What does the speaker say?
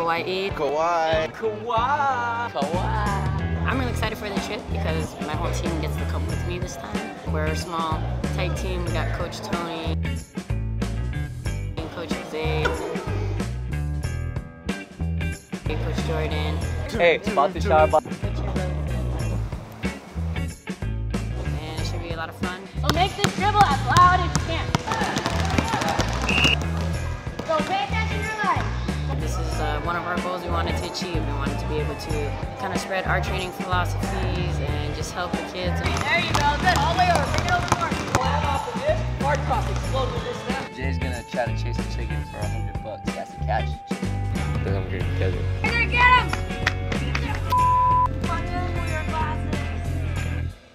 Kauai. Kauai. Kauai. Kauai. I'm really excited for the trip because my whole team gets to come with me this time. We're a small, tight team. We got Coach Tony, Coach Jose, Coach Jordan. Hey, spot the shower. And it should be a lot of fun. So make this dribble as loud as you can. So pay attention to your life. This is one of our goals we wanted to achieve. We wanted to be able to kind of spread our training philosophies and just help the kids. There you go, good. All the way over. Bring it over more. Flat off of this. Hard cross. Explode with this step. Jay's gonna try to chase the chicken for $100. That's a catch. They're gonna get together.